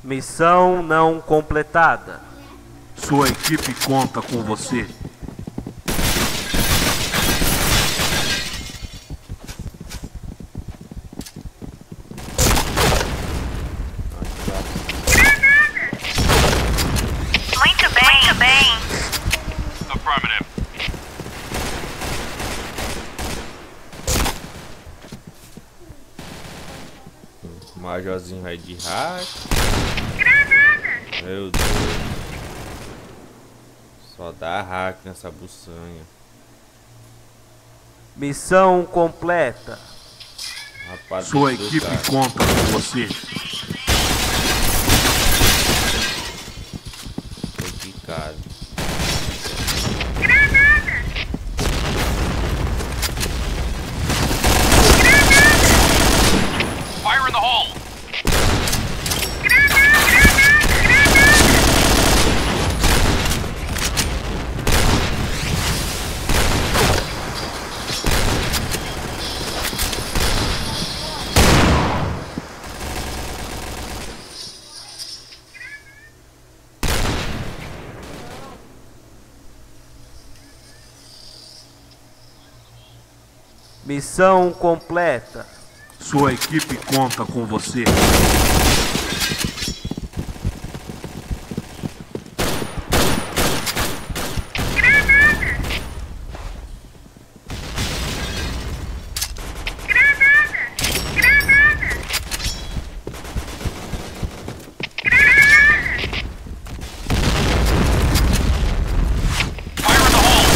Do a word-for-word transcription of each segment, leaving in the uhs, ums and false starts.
Missão não completada. Sua equipe conta com você. Muito bem, muito bem. Affirmative. O Majorzinho vai de hack. Granada! Meu Deus. Só dá hack nessa buçanha. Missão completa. Rapaz, Sua que equipe cara. conta com você. Foi picado. Granada! Fire in the hole. Missão completa. Sua equipe conta com você. Fire in the hole.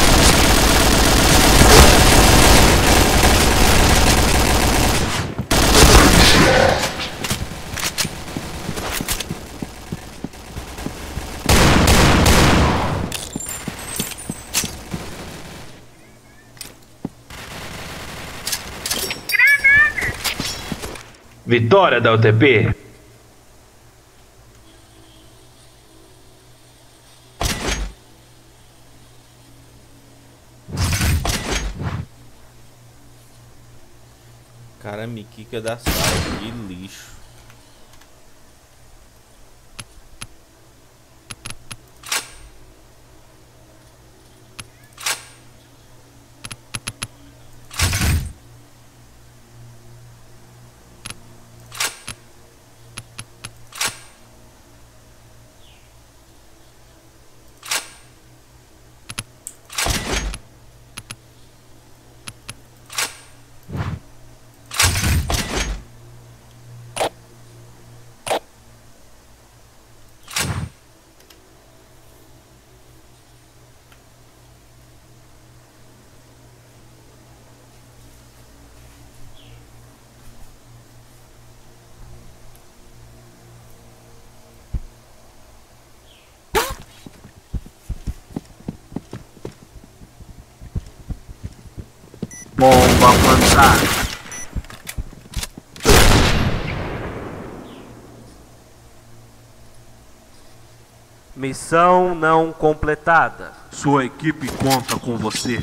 Vitória da U T P. Cara, me quica da sala. Que lixo. Bomba plantada. Missão não completada. Sua equipe conta com você.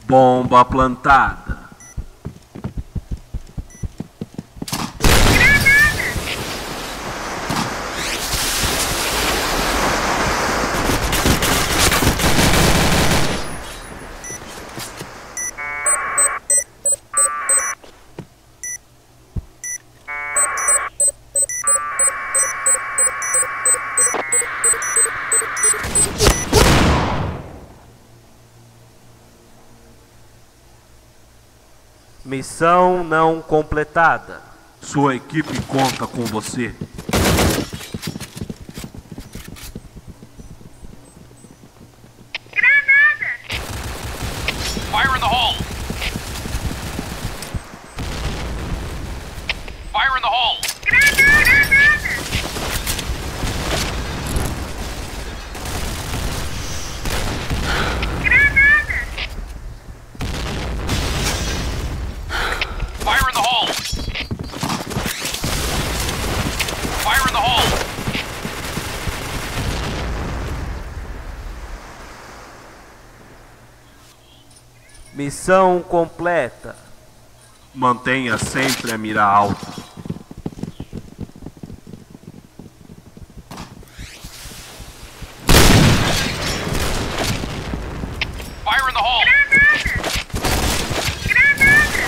Bomba plantada. Missão não completada. Sua equipe conta com você. Granada! Fire in the hole! Fire in the hole! Granada! Granada! Fire in the hole! Fire in the hole! Missão completa. Mantenha sempre a mira alta. Fire in the hole! Granada!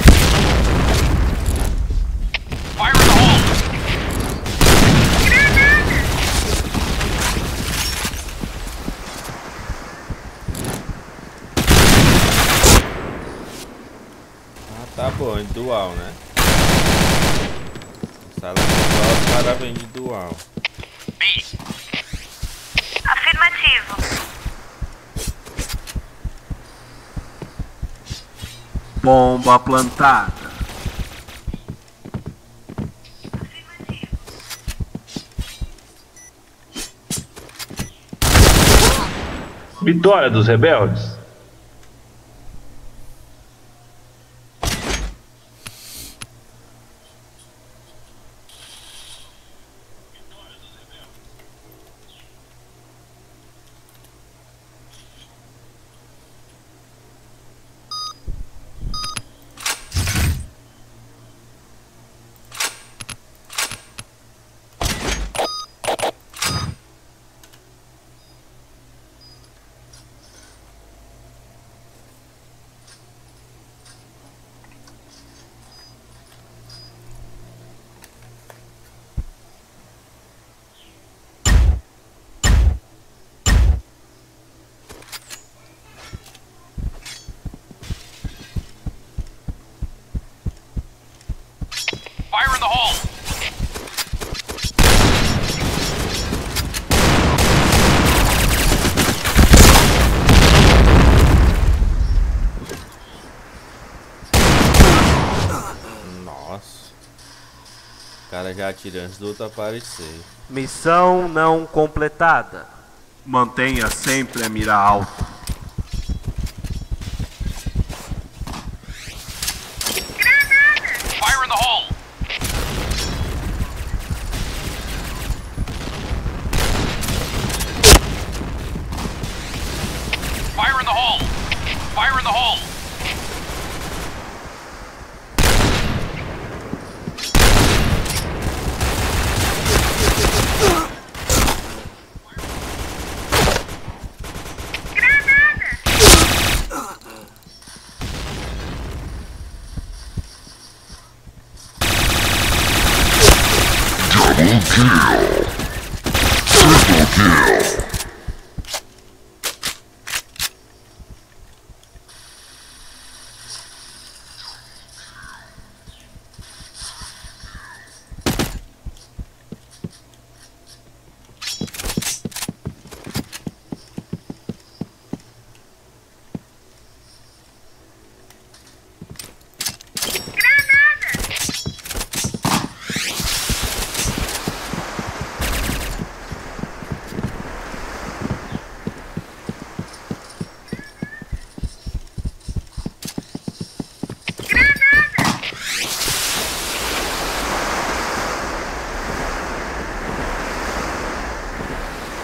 Fire in the hole! Granada! Ah, tá bom, é dual, né? Sala dual, os caras vêm de dual. B. Afirmativo. Bomba plantada. Vitória dos rebeldes. Fire in the hole! Nossa. O cara já atira antes do outro aparecer. Missão não completada. Mantenha sempre a mira alta. Fire in the hole! Fire in the hole! Fire in the hole!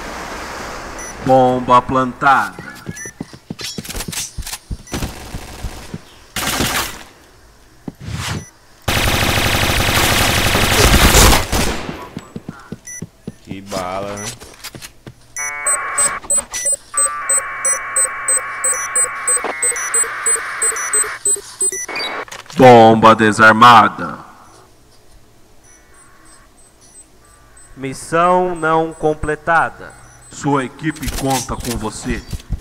Bomba plantada. bala, né? Bomba desarmada. Missão não completada. Sua equipe conta com você.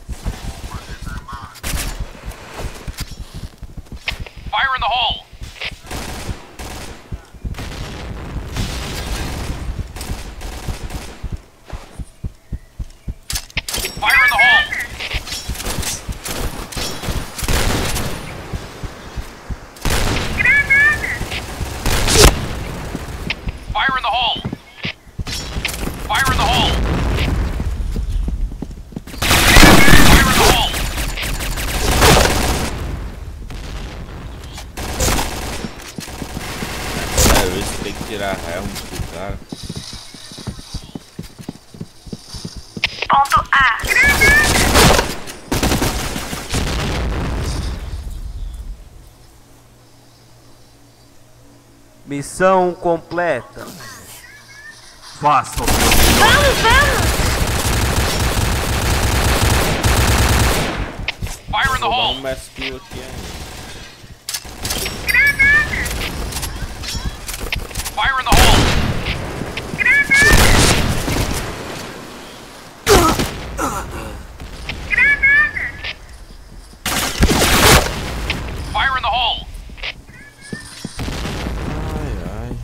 Fire in the hole! Fire in the hole! Fire in the hole! Fire in the hole! Fire in the hole! É, isso tem que tirar a helm do cara. Ponto A. Missão completa. Faça o seu melhor. Vamos, vamos. Fire in the Vou dar hole! um mass kill aqui ainda. Fire in the hole! Fire in the hole! Ai, ai.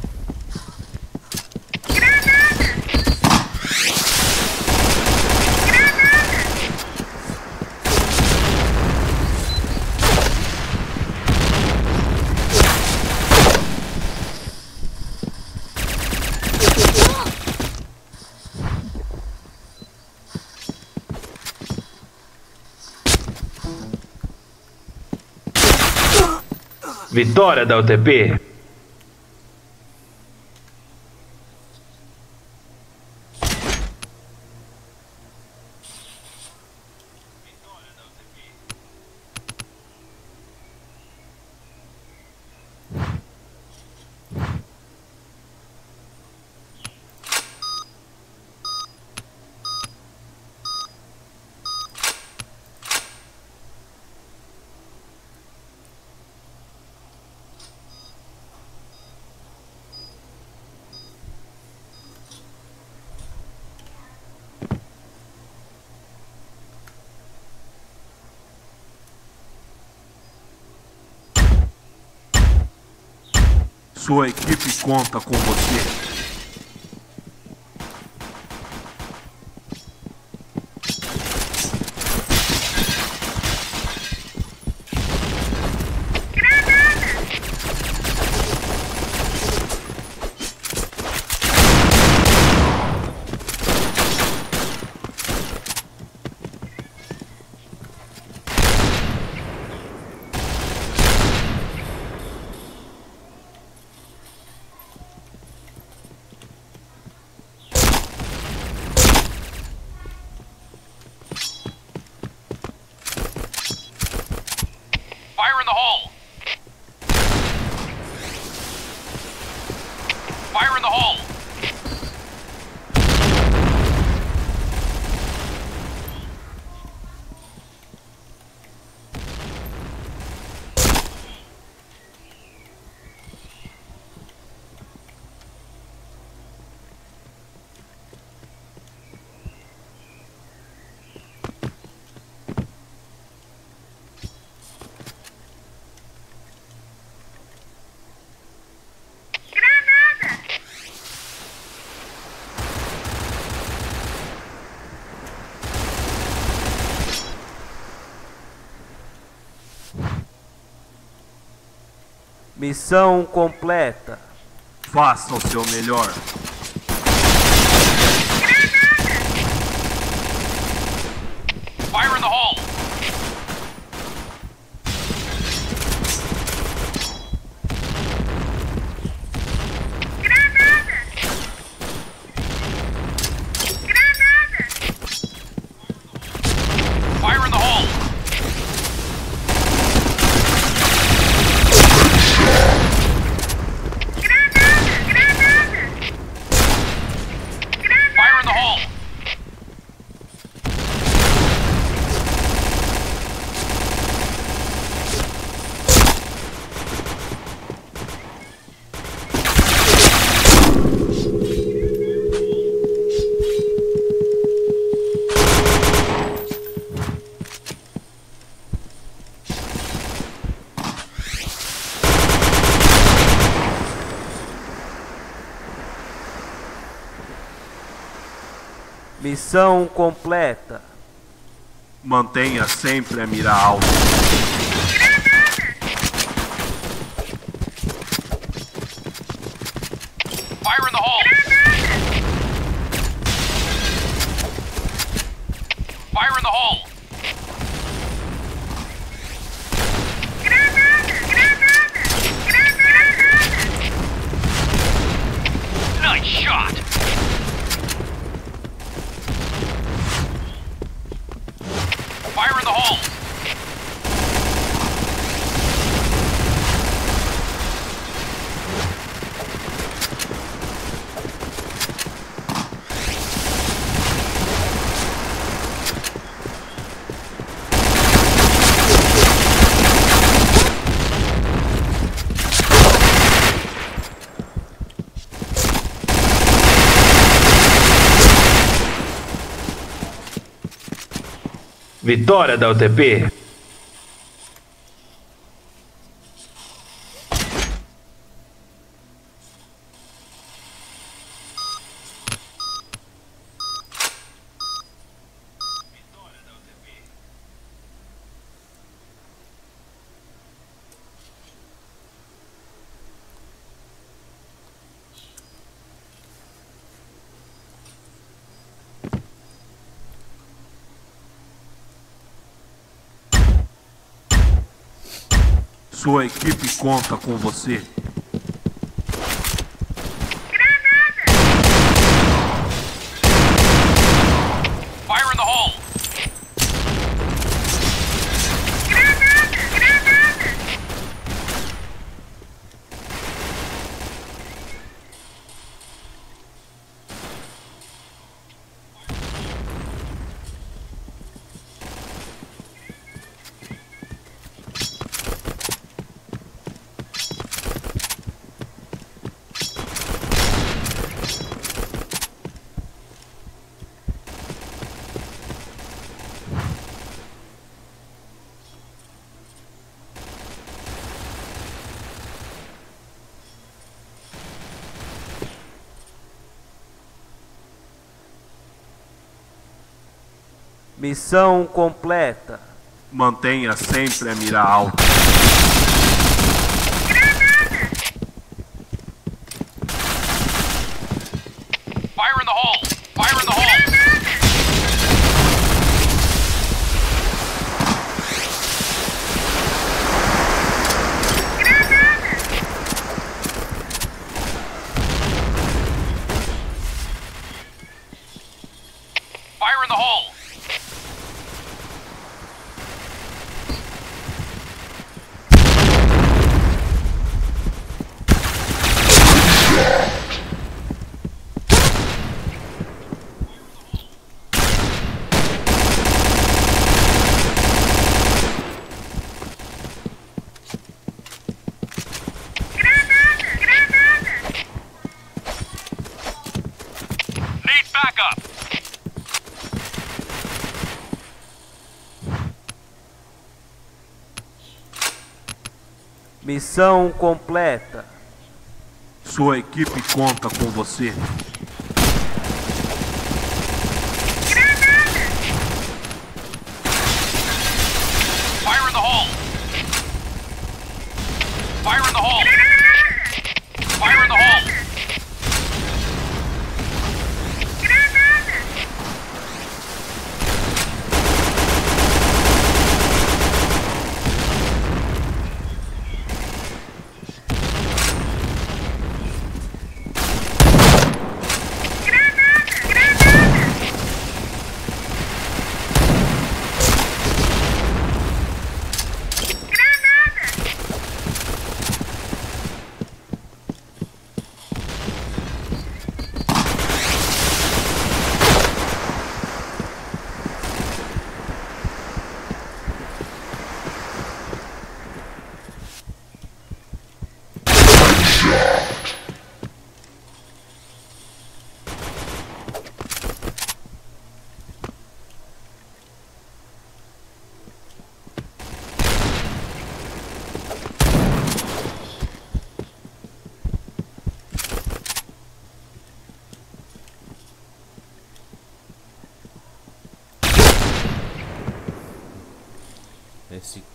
Vitória da U T P. Sua equipe conta com você. Fire in the hole! Fire in the hole! Missão completa. Faça o seu melhor. Fire in the hole! Fire in the hole! Missão completa. Mantenha sempre a mira alta. Fire in the hole! Fire in the hole! Nice shot! Fire in the hole! Vitória da U T P. Sua equipe conta com você. Fire in the hole! Missão completa. Mantenha sempre a mira alta. Fire in the hole! Fire in the hole! Fire in the hole! Need backup! Missão completa. Sua equipe conta com você. Fire in the hole! Fire in the hole! Fire in the hole!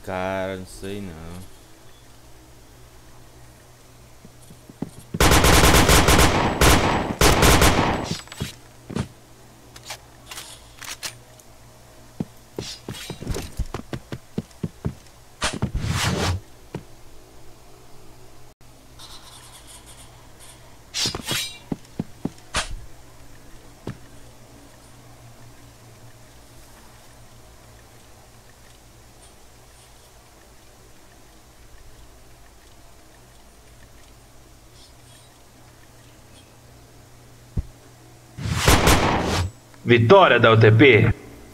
Cara, não sei não. Vitória da U T P.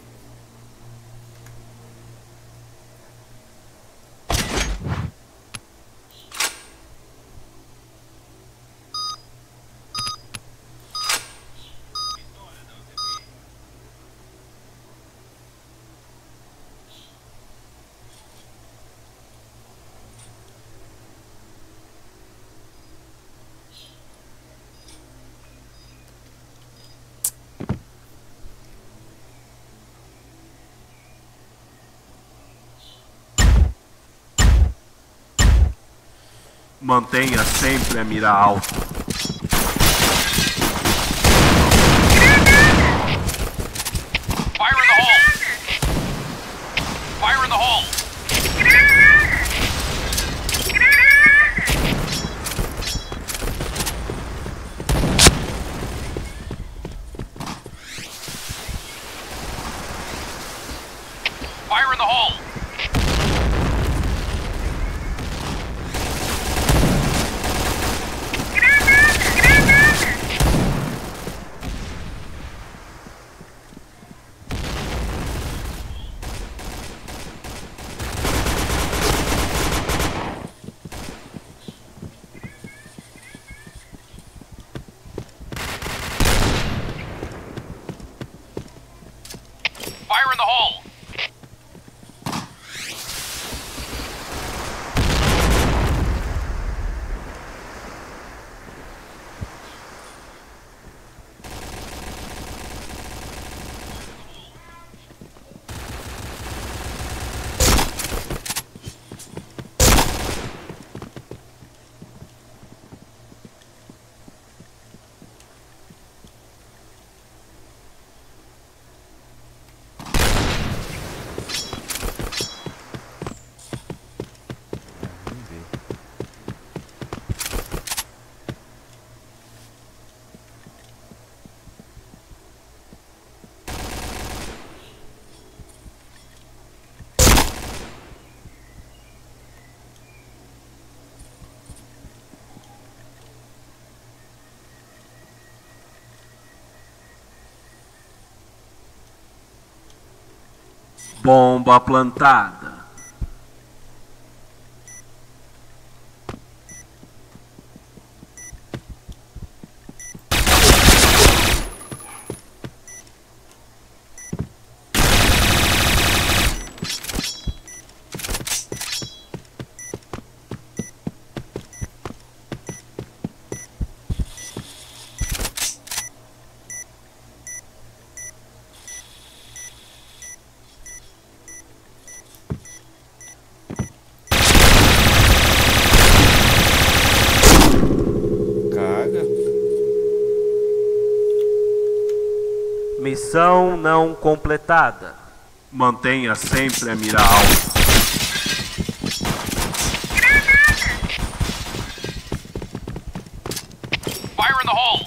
Mantenha sempre a mira alta. Fire in the hole! Fire in the hole! Fire in the hole! Fire in the hole! Bomba plantada. Missão não completada. Mantenha sempre a mira alta. Fire in the hole!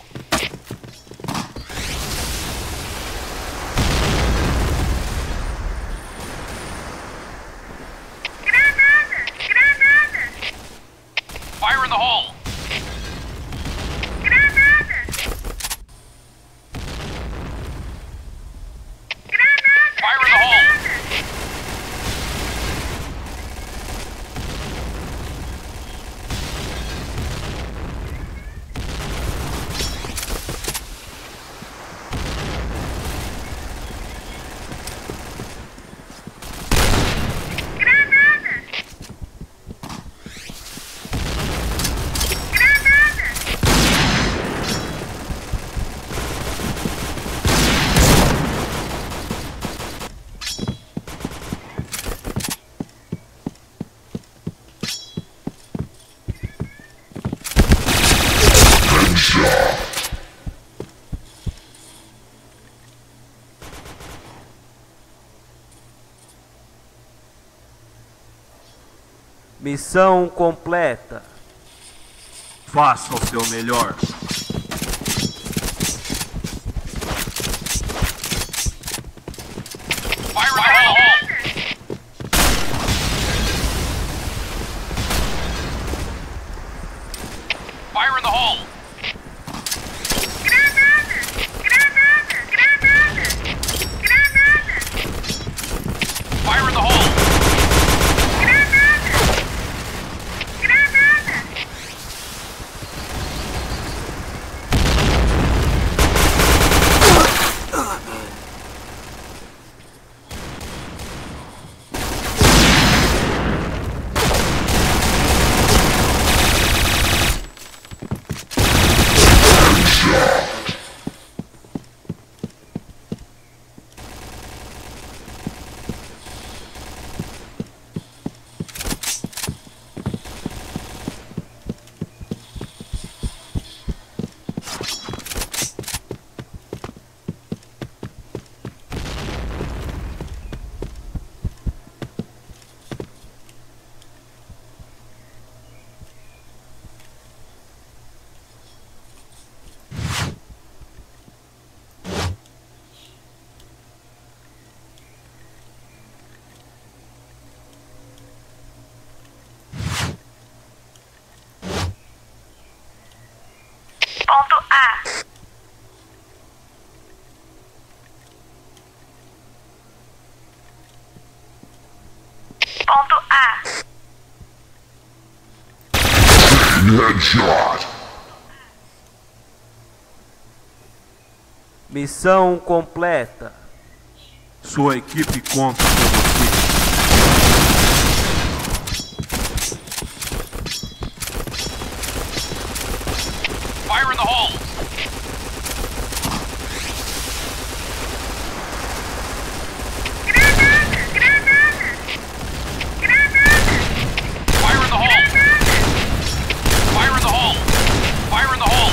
Granada! Granada! Fire in the hole! Granada! Granada! Fire in the hole! Missão completa. Faça o seu melhor. Fire in the hole! Fire in the hole! Granada! Granada! Granada! Granada! Fire in the hole! Granada! Granada! Ponto A. Ponto A. Headshot. Missão completa. Sua equipe conta com você. Fire in the hole! Granada! Granada! Granada! Fire in the hole! Fire in the hole! Fire in the hole!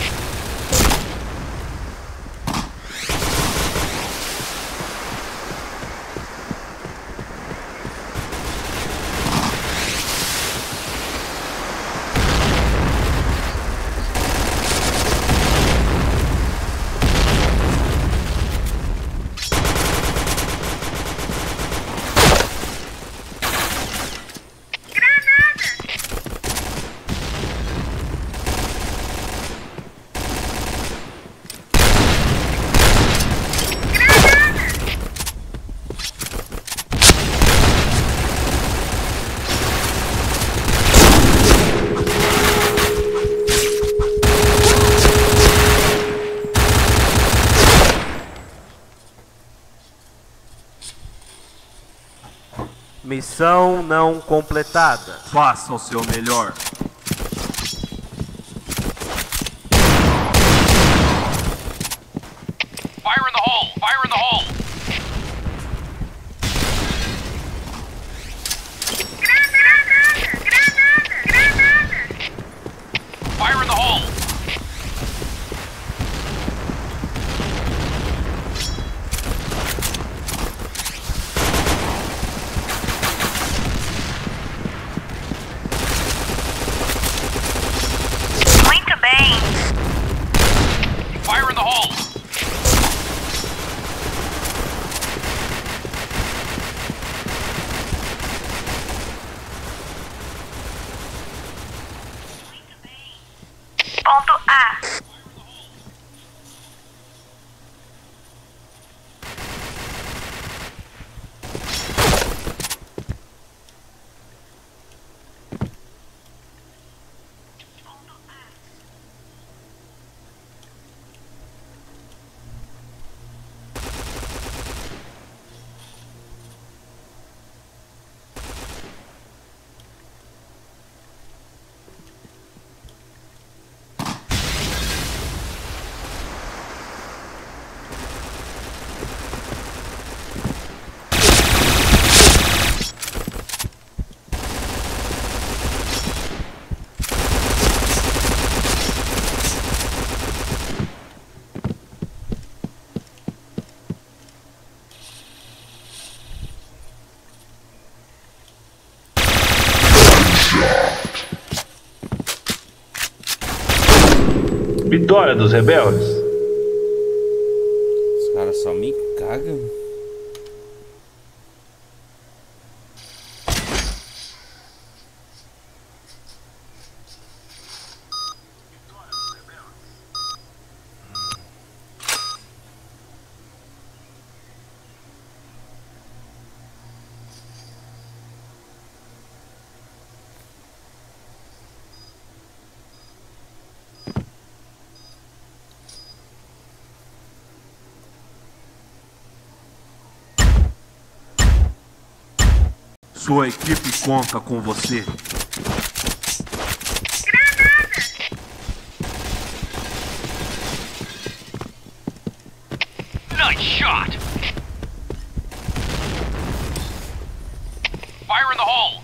Missão não completada. Faça o seu melhor. Fire in the hole! Fire in the hole! Granada! Granada! Granada! Fire in the hole! Muito bem. Fire in the hole! Ponto A. Vitória dos rebeldes. Os caras só me cagam. Sua equipe conta com você. Nice shot. Fire in the hole.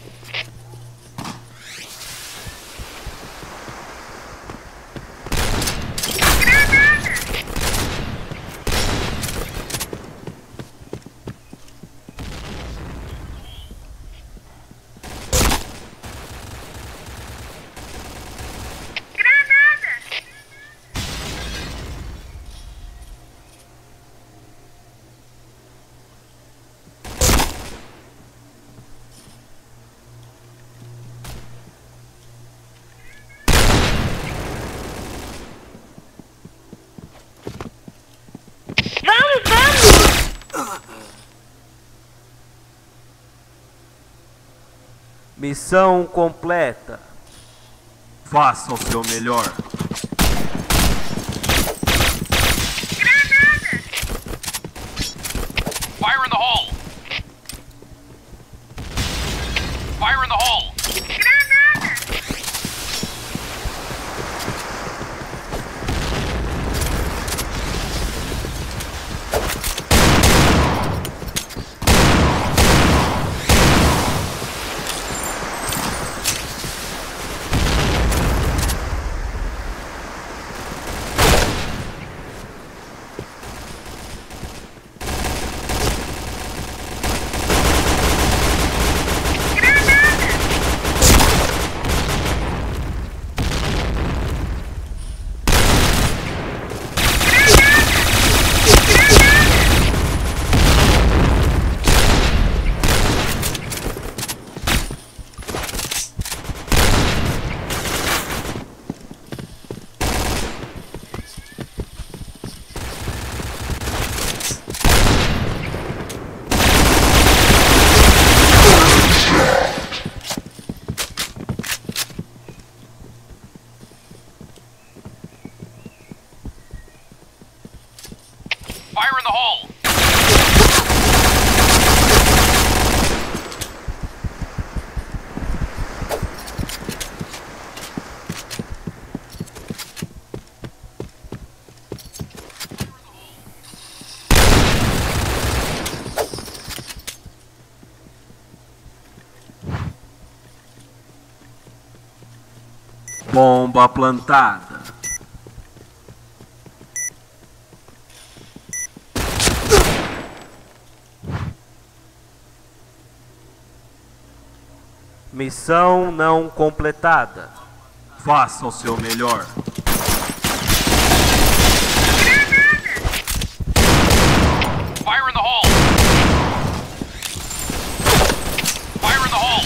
Missão completa. Faça o seu melhor. Fire in the hole. Fire in the hole. Fire in the hole! Bomba plantada. Missão não completada. Faça o seu melhor. Fire in the hole! Fire in the hole!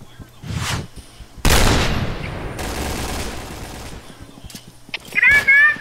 Granada!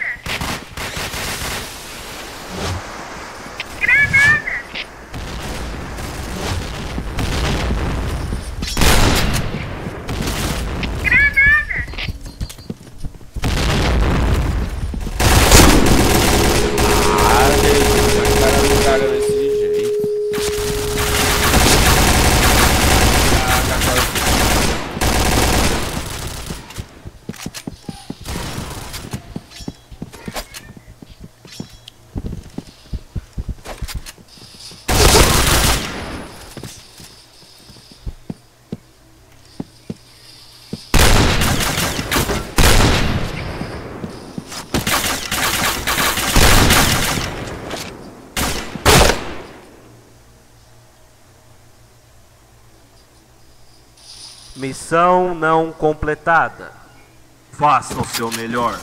Missão não completada. Faça o seu melhor.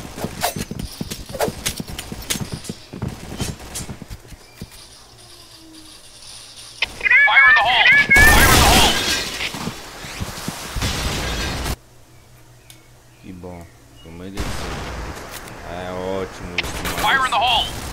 Fire in the hole! Fire in the hole! Que bom. Como ele disse. É ótimo isso, Fire in mas... the hole!